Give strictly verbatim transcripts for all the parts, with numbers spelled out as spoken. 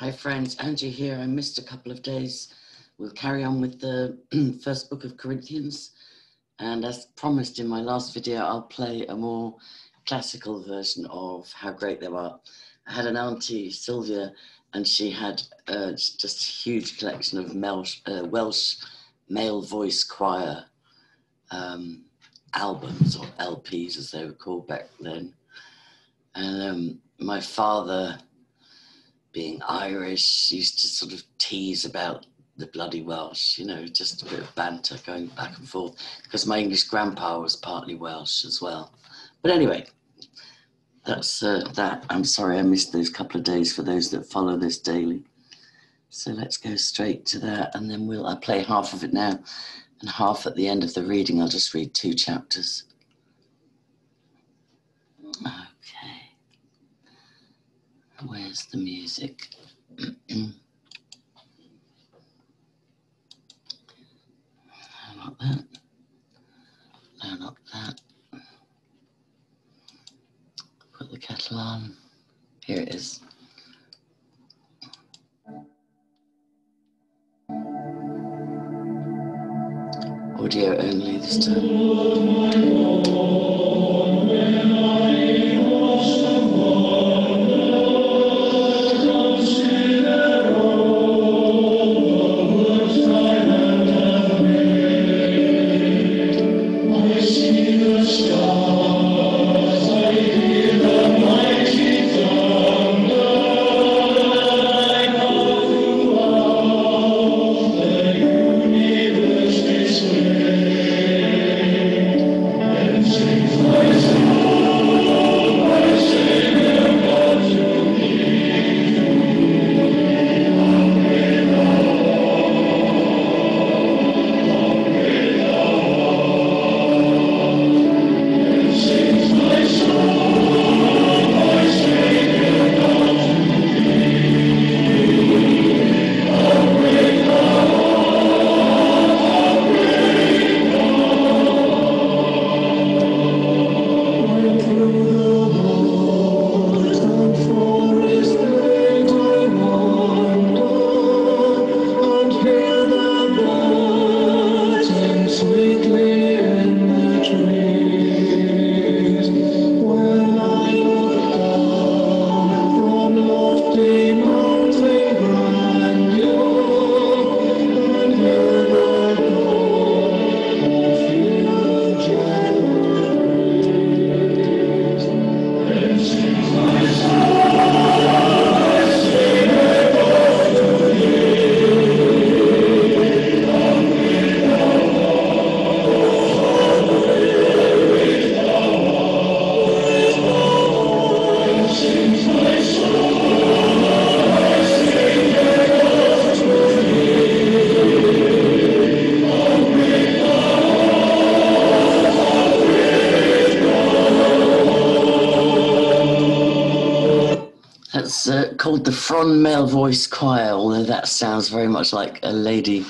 Hi friends, Angie here. I missed a couple of days. We'll carry on with the first book of Corinthians. And as promised in my last video, I'll play a more classical version of How Great Thou Art. I had an auntie, Sylvia, and she had uh, just a huge collection of Welsh, uh, Welsh male voice choir um, albums, or L Ps as they were called back then. And um, my father, being Irish, used to sort of tease about the bloody Welsh, you know, just a bit of banter going back and forth, because my English grandpa was partly Welsh as well. But anyway, that's uh, that. I'm sorry I missed those couple of days for those that follow this daily. So let's go straight to that, and then we'll I'll play half of it now, and half at the end of the reading. I'll just read two chapters. Okay. Where's the music? No, not that. No, not that. Put the kettle on. Here it is. Audio only this time. That's uh, called the Fron Male Voice Choir, although that sounds very much like a lady,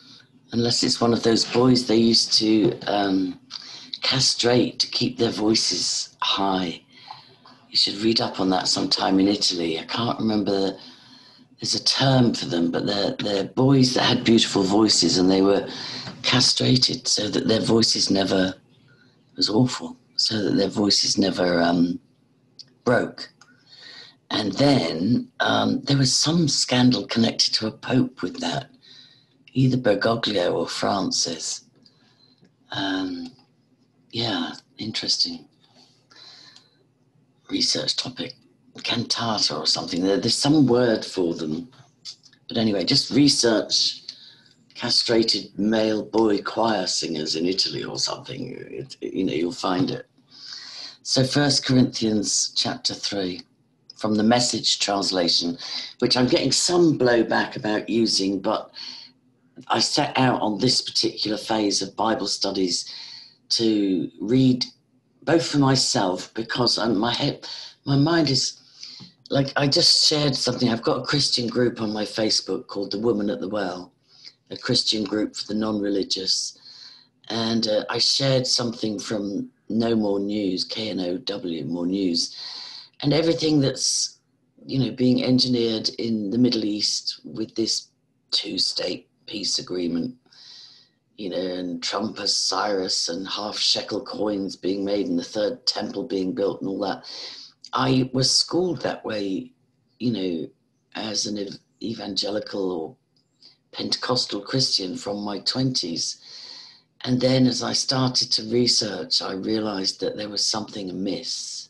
unless it's one of those boys they used to um, castrate to keep their voices high. You should read up on that sometime in Italy. I can't remember, the, there's a term for them, but they're, they're boys that had beautiful voices and they were castrated so that their voices never, it was awful, so that their voices never um, broke. And then um, there was some scandal connected to a pope with that, either Bergoglio or Francis. Um, yeah, interesting research topic. Cantata or something. There, there's some word for them. But anyway, just research castrated male boy choir singers in Italy or something. It, you know, you'll find it. So First Corinthians chapter three. From the Message translation, which I'm getting some blowback about using, but I set out on this particular phase of Bible studies to read both for myself, because I'm, my head, my mind is like, I just shared something. I've got a Christian group on my Facebook called The Woman at the Well, a Christian group for the non-religious. And uh, I shared something from No More News, K N O W, More News. And everything that's you know, being engineered in the Middle East with this two-state peace agreement, you know, and Trump as Cyrus and half shekel coins being made and the third temple being built and all that. I was schooled that way, you know, as an evangelical or Pentecostal Christian from my twenties. And then as I started to research, I realized that there was something amiss.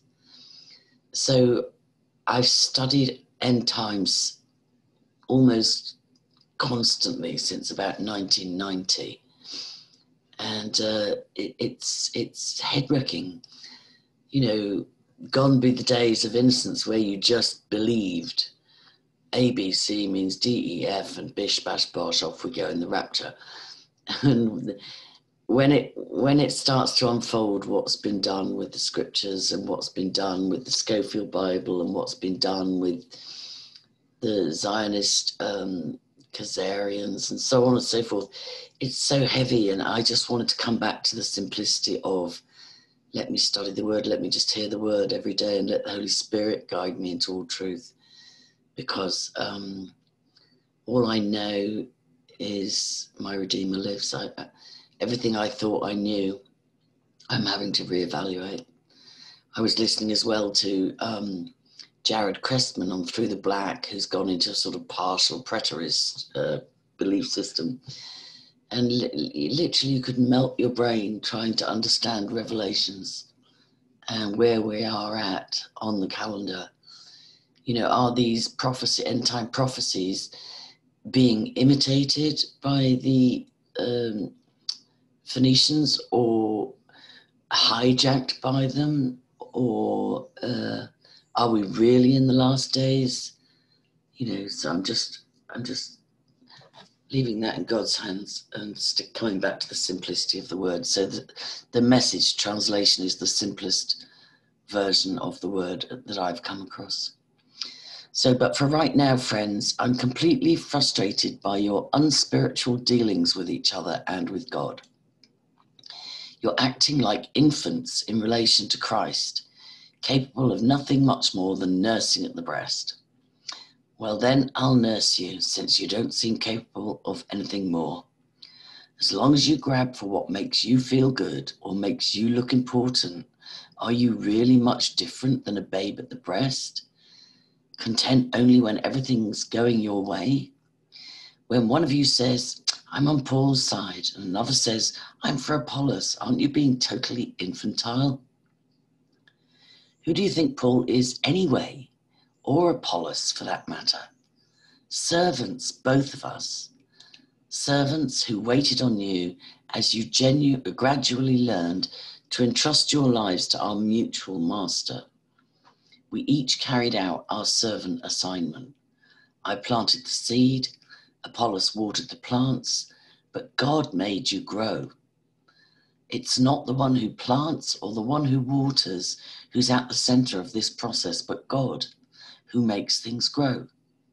So I've studied end times almost constantly since about nineteen ninety. And uh, it, it's, it's head-wrecking. You know, gone be the days of innocence where you just believed A B C means D E F and bish, bash, bosh, off we go in the rapture. And when it, when it starts to unfold what's been done with the scriptures and what's been done with the Schofield Bible and what's been done with the Zionist um, Khazarians and so on and so forth, it's so heavy. And I just wanted to come back to the simplicity of, let me study the word, let me just hear the word every day and let the Holy Spirit guide me into all truth. Because um, all I know is my Redeemer lives. I, everything I thought I knew, I'm having to reevaluate. I was listening as well to um, Jared Crestman on Through the Black, who's gone into a sort of partial preterist uh, belief system. And li literally you could melt your brain trying to understand Revelations and where we are at on the calendar. You know, are these prophecy, end-time prophecies being imitated by the um, Phoenicians or hijacked by them? Or uh, are we really in the last days? You know, so I'm just, I'm just leaving that in God's hands and stick, coming back to the simplicity of the word. So the, the message translation is the simplest version of the word that I've come across. So, but for right now, friends, I'm completely frustrated by your unspiritual dealings with each other and with God. You're acting like infants in relation to Christ, capable of nothing much more than nursing at the breast. Well, then I'll nurse you, since you don't seem capable of anything more. As long as you grab for what makes you feel good or makes you look important, are you really much different than a babe at the breast? Content only when everything's going your way? When one of you says, I'm on Paul's side, and another says, I'm for Apollos, aren't you being totally infantile? Who do you think Paul is anyway? Or Apollos for that matter? Servants, both of us. Servants who waited on you as you genu- gradually learned to entrust your lives to our mutual master. We each carried out our servant assignment. I planted the seed, Apollos watered the plants, but God made you grow. It's not the one who plants or the one who waters who's at the center of this process, but God, who makes things grow.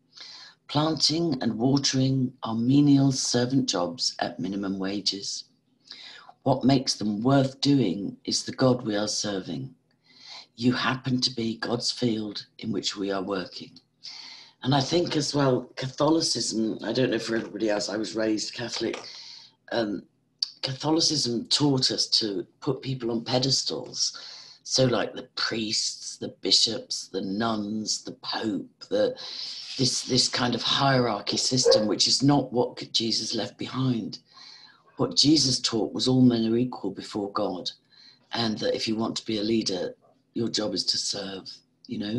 Planting and watering are menial servant jobs at minimum wages. What makes them worth doing is the God we are serving. You happen to be God's field in which we are working. And I think as well, Catholicism, I don't know for everybody else, I was raised Catholic, um, Catholicism taught us to put people on pedestals. So like the priests, the bishops, the nuns, the Pope, the, this, this kind of hierarchy system, which is not what Jesus left behind. What Jesus taught was all men are equal before God. And that if you want to be a leader, your job is to serve, you know.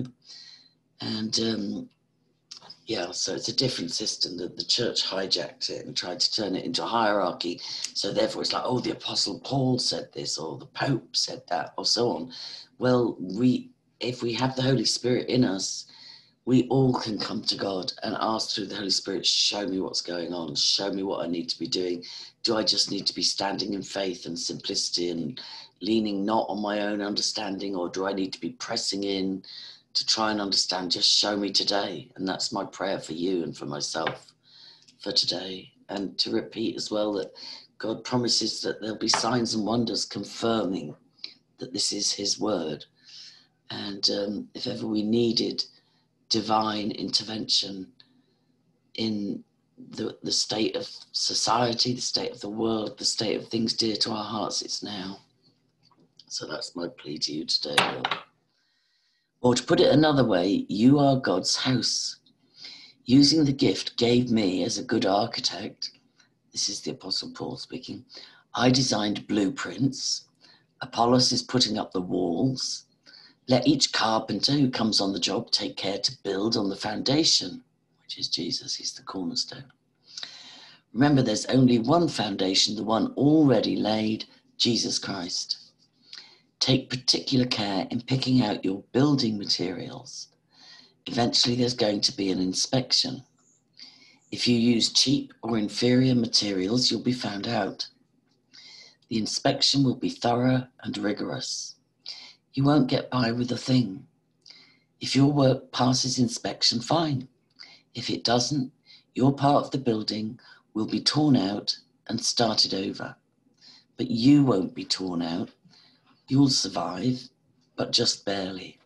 And um, yeah, so it's a different system that the church hijacked it and tried to turn it into a hierarchy. So therefore it's like, oh, the Apostle Paul said this, or the Pope said that, or so on. Well, we, if we have the Holy Spirit in us, we all can come to God and ask through the Holy Spirit, show me what's going on, show me what I need to be doing. Do I just need to be standing in faith and simplicity and leaning not on my own understanding, or do I need to be pressing in to try and understand? Just show me today. And that's my prayer for you and for myself for today. And to repeat as well that God promises that there'll be signs and wonders confirming that this is his word. And um, if ever we needed divine intervention in the, the state of society, the state of the world, the state of things dear to our hearts it's now. So that's my plea to you today, Lord. Or to put it another way, you are God's house. Using the gift gave me as a good architect, this is the Apostle Paul speaking, I designed blueprints, Apollos is putting up the walls. Let each carpenter who comes on the job take care to build on the foundation, which is Jesus, he's the cornerstone. Remember, there's only one foundation, the one already laid, Jesus Christ. Take particular care in picking out your building materials. Eventually there's going to be an inspection. If you use cheap or inferior materials, you'll be found out. The inspection will be thorough and rigorous. You won't get by with a thing. If your work passes inspection, fine. If it doesn't, your part of the building will be torn out and started over. But you won't be torn out. You'll survive, but just barely.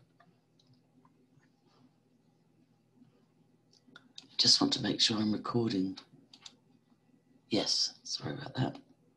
Just want to make sure I'm recording. Yes, sorry about that.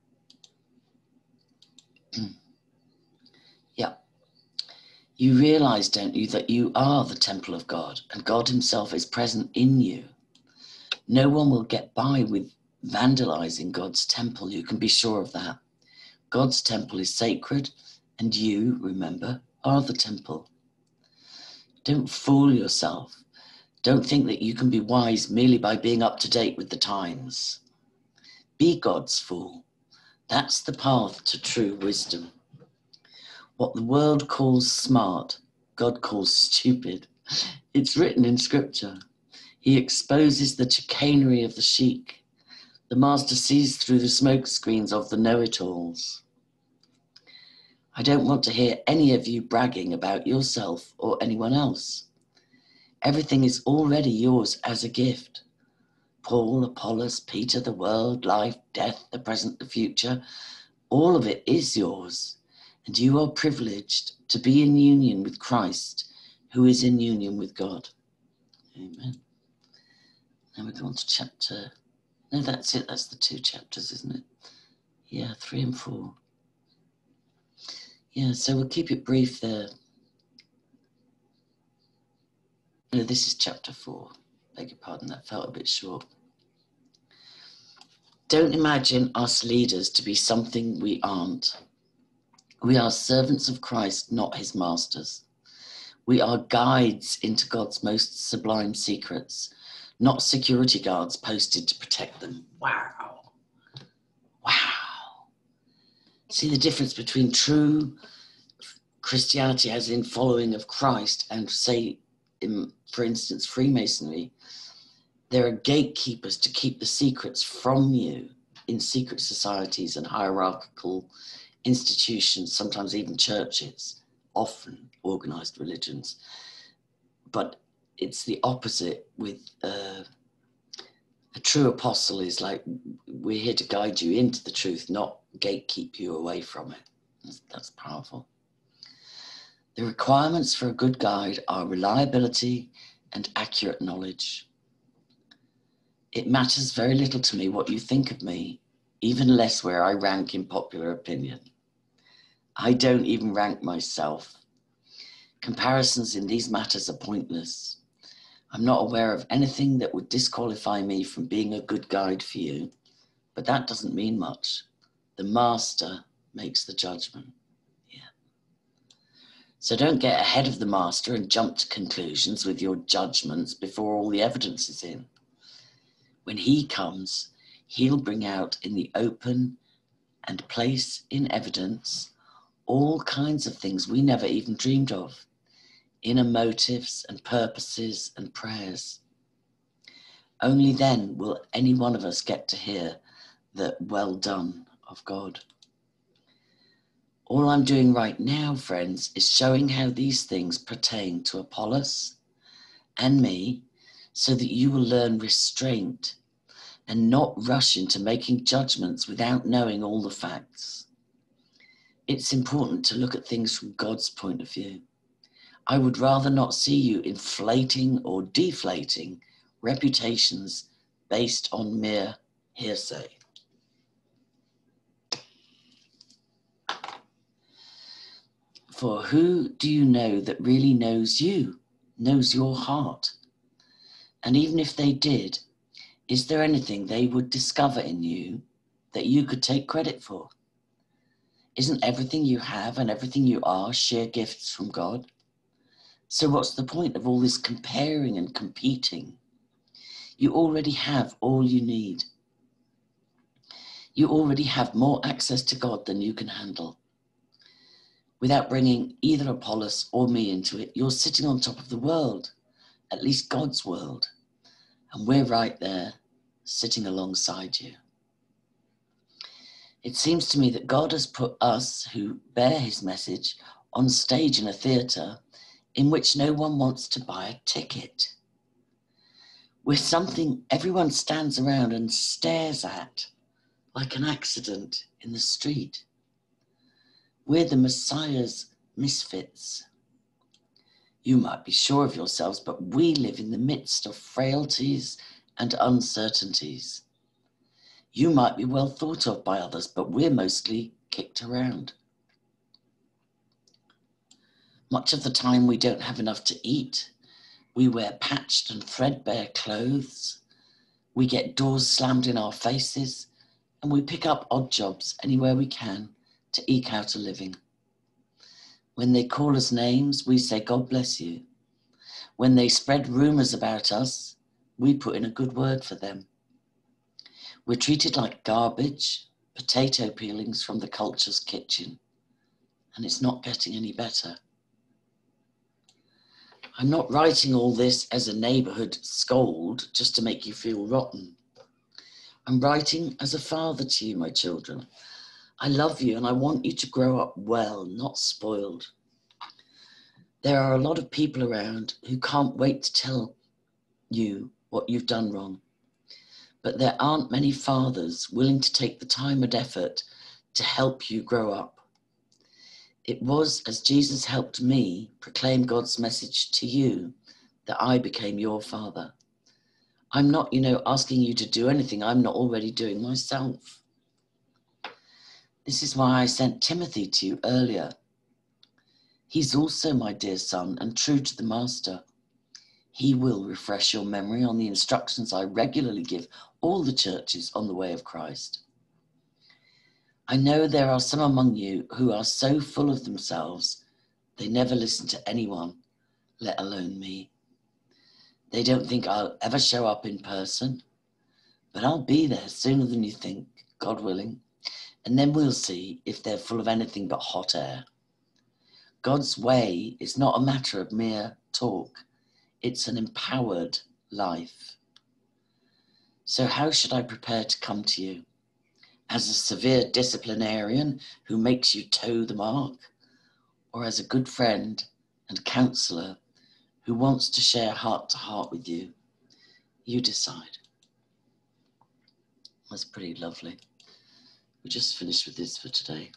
Yeah. You realize, don't you, that you are the temple of God and God himself is present in you. No one will get by with vandalizing God's temple. You can be sure of that. God's temple is sacred and you, remember, are the temple. Don't fool yourself. Don't think that you can be wise merely by being up to date with the times. Be God's fool. That's the path to true wisdom. What the world calls smart, God calls stupid. It's written in scripture. He exposes the chicanery of the chic. The master sees through the smoke screens of the know-it-alls. I don't want to hear any of you bragging about yourself or anyone else. Everything is already yours as a gift. Paul, Apollos, Peter, the world, life, death, the present, the future, all of it is yours. And you are privileged to be in union with Christ, who is in union with God. Amen. Now we go on to chapter, no, that's it, that's the two chapters, isn't it? Yeah, three and four. Yeah, so we'll keep it brief there. No, this is chapter four. Beg your pardon, that felt a bit short. Don't imagine us leaders to be something we aren't. We are servants of Christ, not his masters. We are guides into God's most sublime secrets, not security guards posted to protect them. Wow. Wow. See the difference between true Christianity, as in following of Christ, and say, in, for instance, Freemasonry. There are gatekeepers to keep the secrets from you in secret societies and hierarchical institutions, sometimes even churches, often organized religions. But it's the opposite with uh, a true apostle is like, we're here to guide you into the truth, not gatekeep you away from it. That's, that's powerful. The requirements for a good guide are reliability and accurate knowledge. It matters very little to me what you think of me, even less where I rank in popular opinion. I don't even rank myself. Comparisons in these matters are pointless. I'm not aware of anything that would disqualify me from being a good guide for you, but that doesn't mean much. The master makes the judgment. Yeah. So don't get ahead of the master and jump to conclusions with your judgments before all the evidence is in. When he comes, he'll bring out in the open and place in evidence all kinds of things we never even dreamed of, inner motives and purposes and prayers. Only then will any one of us get to hear the well done of God. All I'm doing right now, friends, is showing how these things pertain to Apollos and me, so that you will learn restraint and not rush into making judgments without knowing all the facts. It's important to look at things from God's point of view. I would rather not see you inflating or deflating reputations based on mere hearsay. For who do you know that really knows you, knows your heart? And even if they did, is there anything they would discover in you that you could take credit for? Isn't everything you have and everything you are sheer gifts from God? So what's the point of all this comparing and competing? You already have all you need. You already have more access to God than you can handle. Without bringing either Apollos or me into it, you're sitting on top of the world, at least God's world, and we're right there, sitting alongside you. It seems to me that God has put us who bear his message on stage in a theatre in which no one wants to buy a ticket. We're something everyone stands around and stares at, like an accident in the street. We're the Messiah's misfits. You might be sure of yourselves, but we live in the midst of frailties and uncertainties. You might be well thought of by others, but we're mostly kicked around. Much of the time we don't have enough to eat. We wear patched and threadbare clothes. We get doors slammed in our faces, and we pick up odd jobs anywhere we can to eke out a living. When they call us names, we say, God bless you. When they spread rumours about us, we put in a good word for them. We're treated like garbage, potato peelings from the culture's kitchen, and it's not getting any better. I'm not writing all this as a neighbourhood scold just to make you feel rotten. I'm writing as a father to you, my children. I love you and I want you to grow up well, not spoiled. There are a lot of people around who can't wait to tell you what you've done wrong. But there aren't many fathers willing to take the time and effort to help you grow up. It was as Jesus helped me proclaim God's message to you that I became your father. I'm not, you know, asking you to do anything I'm not already doing myself. This is why I sent Timothy to you earlier. He's also my dear son and true to the master. He will refresh your memory on the instructions I regularly give all the churches on the way of Christ. I know there are some among you who are so full of themselves, they never listen to anyone, let alone me. They don't think I'll ever show up in person, but I'll be there sooner than you think, God willing, and then we'll see if they're full of anything but hot air. God's way is not a matter of mere talk. It's an empowered life. So how should I prepare to come to you? As a severe disciplinarian who makes you toe the mark? Or as a good friend and counsellor who wants to share heart to heart with you? You decide. That's pretty lovely. We just finished with this for today.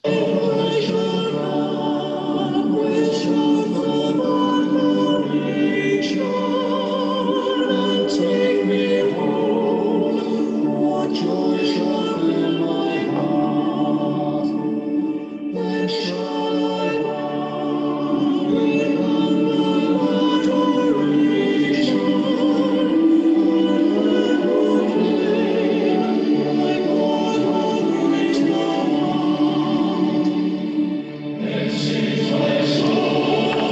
Thank you.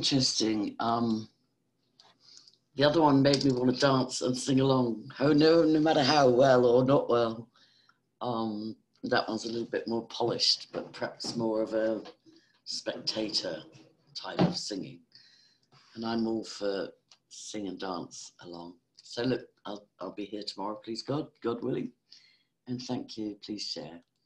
interesting. Um, the other one made me want to dance and sing along. Oh no, no matter how well or not well. Um, that one's a little bit more polished, but perhaps more of a spectator type of singing. And I'm all for sing and dance along. So look, I'll, I'll be here tomorrow, please God, God willing. And thank you, please share.